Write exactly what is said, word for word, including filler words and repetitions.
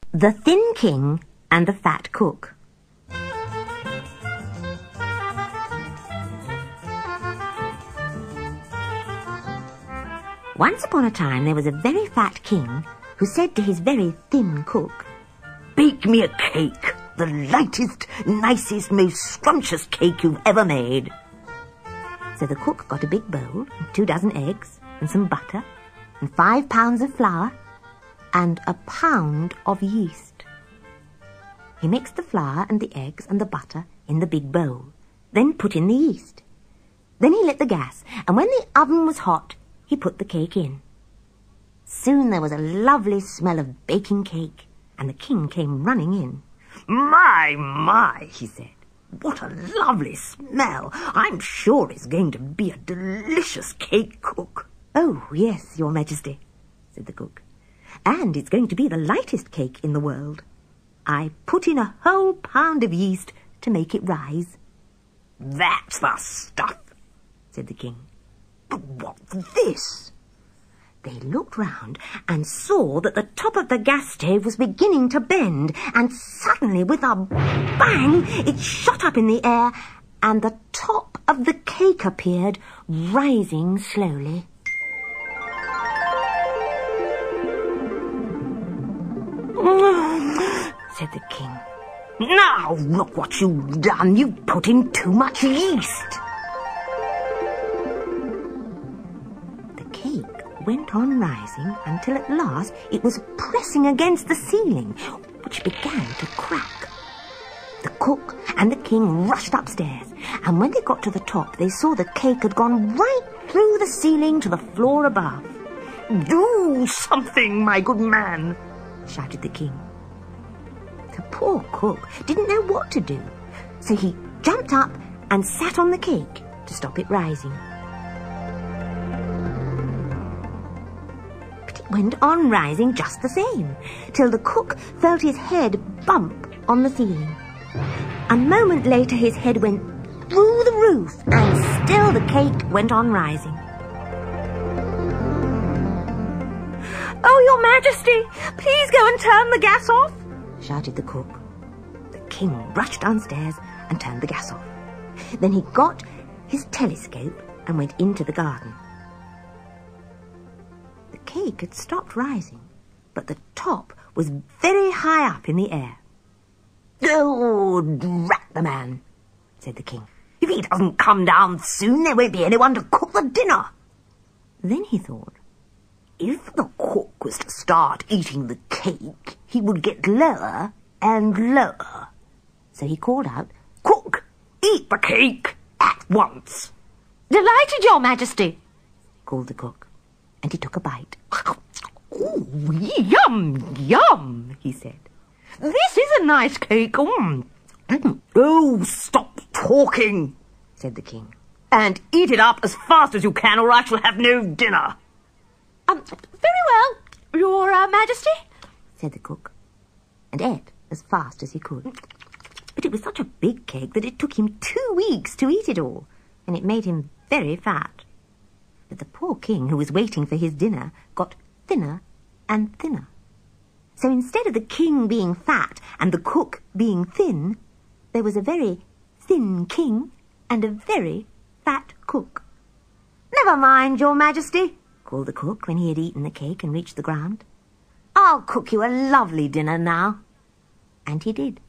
The Thin King and the Fat Cook. Once upon a time there was a very fat king who said to his very thin cook, "Bake me a cake, the lightest, nicest, most scrumptious cake you've ever made." So the cook got a big bowl, and two dozen eggs, and some butter, and five pounds of flour, and a pound of yeast. He mixed the flour and the eggs and the butter in the big bowl, then put in the yeast. Then he lit the gas, and when the oven was hot, he put the cake in. Soon there was a lovely smell of baking cake, and the king came running in. "My, my," he said. "What a lovely smell. I'm sure it's going to be a delicious cake, cook." "Oh, yes, Your Majesty," said the cook. "And it's going to be the lightest cake in the world. I put in a whole pound of yeast to make it rise." "That's the stuff," said the king. "But what's this?" They looked round and saw that the top of the gas stove was beginning to bend, and suddenly, with a bang, it shot up in the air, and the top of the cake appeared, rising slowly. said the king. "Now look what you've done. You've put in too much yeast." Went on rising until at last it was pressing against the ceiling, which began to crack. The cook and the king rushed upstairs, and when they got to the top, they saw the cake had gone right through the ceiling to the floor above. "Do something, my good man," shouted the king. The poor cook didn't know what to do, so he jumped up and sat on the cake to stop it rising. Went on rising just the same, till the cook felt his head bump on the ceiling. A moment later his head went through the roof, and still the cake went on rising. "Oh, Your Majesty, please go and turn the gas off," shouted the cook. The king rushed downstairs and turned the gas off. Then he got his telescope and went into the garden. The cake had stopped rising, but the top was very high up in the air. "Oh, drat the man," said the king. "If he doesn't come down soon, there won't be anyone to cook the dinner." Then he thought, if the cook was to start eating the cake, he would get lower and lower. So he called out, "Cook, eat the cake at once." "Delighted, Your Majesty," called the cook, and he took a bite. "Oh, yum, yum," he said. "This is a nice cake. Mm. Oh, stop talking," said the king, "and eat it up as fast as you can, or I shall have no dinner." Um, very well, Your uh, Majesty, said the cook, and ate as fast as he could. But it was such a big cake that it took him two weeks to eat it all, and it made him very fat. But the poor king, who was waiting for his dinner, got thinner and thinner. So instead of the king being fat and the cook being thin, there was a very thin king and a very fat cook. "Never mind, Your Majesty," called the cook when he had eaten the cake and reached the ground. "I'll cook you a lovely dinner now." And he did.